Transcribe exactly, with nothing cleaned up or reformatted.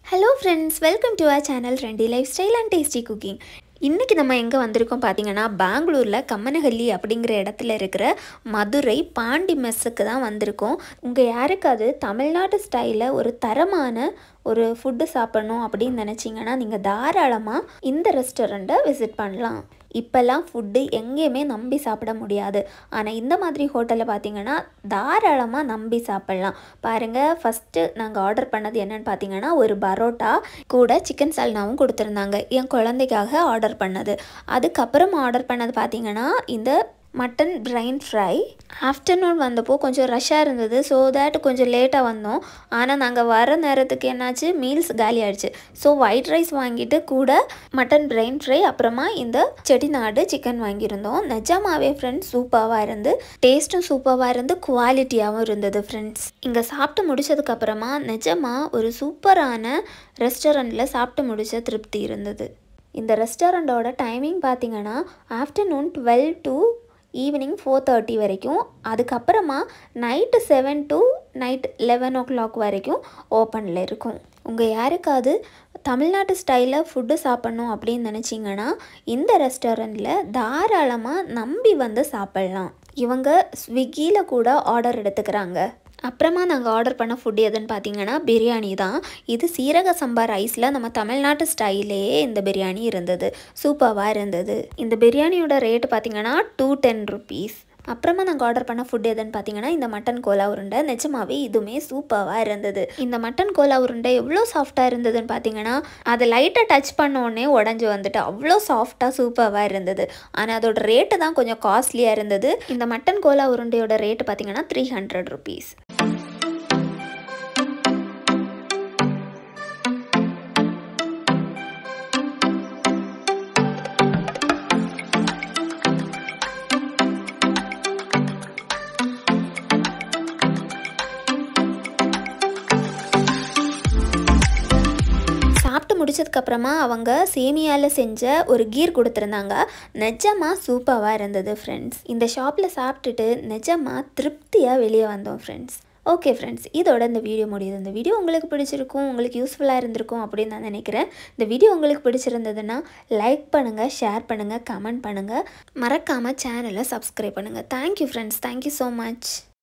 Hello friends, welcome to our channel Trendy Lifestyle and Tasty Cooking. இன்னைக்கு நம்ம எங்க வந்திருக்கோம் பாத்தீங்கன்னா பெங்களூர்ல கம்மனஹள்ளி அப்படிங்கற இடத்துல இருக்கிற மதுரை பாண்டி மெஸ்ஸுக்கு தான் வந்திருக்கோம். உங்க யாருக்காவது தமிழ்நாடு ஸ்டைல்ல ஒரு தரமான ஒரு ஃபுட் சாப்பிடணும் அப்படினு நினைச்சீங்கன்னா நீங்க தாராளமா இந்த ரெஸ்டாரண்ட்டை விசிட் பண்ணலாம். இப்பெல்லாம் ஃபுட் எங்கேயுமே நம்பி சாப்பிட முடியாது. ஆனா இந்த மாதிரி ஹோட்டல்ல பாத்தீங்கன்னா தாராளமா நம்பி சாப்பிடலாம். பாருங்க ஃபர்ஸ்ட் நாங்க ஆர்டர் பண்ணது என்னன்னு பாத்தீங்கன்னா ஒரு பரோட்டா கூட சிக்கன் சால்னாவும் கொடுத்திருந்தாங்க. என் குழந்தைக்காக ஆர்டர் பண்ணது. அதுக்கு அப்புறம் ஆர்டர் பண்ணது பாத்தீங்கன்னா இந்த மட்டன் பிரைன் ஃப்ரை. ஆஃப்டர்நூன் வந்தப்போ கொஞ்சம் ரஷ்ஷாக இருந்தது. ஸோ தேட் கொஞ்சம் லேட்டாக வந்தோம். ஆனால் நாங்கள் வர நேரத்துக்கு என்னாச்சு, மீல்ஸ் காலி ஆயிடுச்சு. ஸோ ஒயிட் ரைஸ் வாங்கிட்டு கூட மட்டன் பிரைன் ஃப்ரை அப்புறமா இந்த செட்டிநாடு சிக்கன் வாங்கியிருந்தோம். நிஜமாவே ஃப்ரெண்ட்ஸ் சூப்பராக இருந்து, டேஸ்ட்டும் சூப்பராக இருந்து, குவாலிட்டியாகவும் இருந்தது ஃப்ரெண்ட்ஸ். இங்கே சாப்பிட்டு முடிச்சதுக்கப்புறமா நிஜமாக ஒரு சூப்பரான ரெஸ்டாரண்ட்டில் சாப்பிட்டு முடித்த திருப்தி இருந்தது. இந்த ரெஸ்டாரண்ட்டோட டைமிங் பார்த்தீங்கன்னா afternoon twelve to evening four thirty வரைக்கும், அதுக்கப்புறமா night seven to night eleven o'clock வரைக்கும் ஓப்பனில் இருக்கும். உங்கள் யாருக்காவது தமிழ்நாட்டு ஸ்டைலில் ஃபுட்டு சாப்பிட்ணும் அப்படின்னு நினச்சிங்கன்னா இந்த ரெஸ்டாரண்ட்டில் தாராளமாக நம்பி வந்து சாப்பிட்லாம். இவங்க ஸ்விக்கியில் கூட ஆர்டர் எடுத்துக்கிறாங்க. அப்புறமா நாங்கள் ஆர்டர் பண்ண ஃபுட் எதுன்னு பார்த்தீங்கன்னா பிரியாணி தான். இது சீரக சம்பா ரைஸில் நம்ம தமிழ்நாட்டு ஸ்டைல்லையே இந்த பிரியாணி இருந்தது. சூப்பராக இருந்தது. இந்த பிரியாணியோட ரேட்டு பார்த்தீங்கன்னா டூ டென் ருபீஸ். அப்புறமா நாங்கள் ஆர்டர் பண்ண ஃபுட் எதுன்னு பார்த்தீங்கன்னா இந்த மட்டன் கோலா உருண்டை. நிஜமாவே இதுவுமே சூப்பராக இருந்தது. இந்த மட்டன் கோலா உருண்டை எவ்வளோ சாஃப்டாக இருந்ததுன்னு பார்த்தீங்கன்னா அதை லைட்டாக டச் பண்ணோடனே உடஞ்சி வந்துட்டு அவ்வளோ சாஃப்டாக சூப்பராக இருந்தது. ஆனால் அதோட ரேட்டு தான் கொஞ்சம் காஸ்ட்லியாக இருந்தது. இந்த மட்டன் கோலா உருண்டையோட ரேட்டு பார்த்தீங்கன்னா த்ரீ ஹண்ட்ரட் ருபீஸ். சாப்பிட்டு முடிச்சதுக்கப்புறமா அவங்க சேமியாவில் செஞ்ச ஒரு கீர் கொடுத்துருந்தாங்க. நிஜமாக சூப்பராக இருந்தது ஃப்ரெண்ட்ஸ். இந்த ஷாப்பில் சாப்பிட்டுட்டு நிஜமாக திருப்தியாக வெளியே வந்தோம் ஃப்ரெண்ட்ஸ். ஓகே ஃப்ரெண்ட்ஸ், இதோட இந்த வீடியோ முடியுது. இந்த வீடியோ உங்களுக்கு பிடிச்சிருக்கும், உங்களுக்கு யூஸ்ஃபுல்லாக இருந்திருக்கும் அப்படின்னு நான் நினைக்கிறேன். இந்த வீடியோ உங்களுக்கு பிடிச்சிருந்ததுன்னா லைக் பண்ணுங்கள், ஷேர் பண்ணுங்கள், கமெண்ட் பண்ணுங்கள், மறக்காமல் சேனலை சப்ஸ்கிரைப் பண்ணுங்கள். Thank you friends, thank you so much.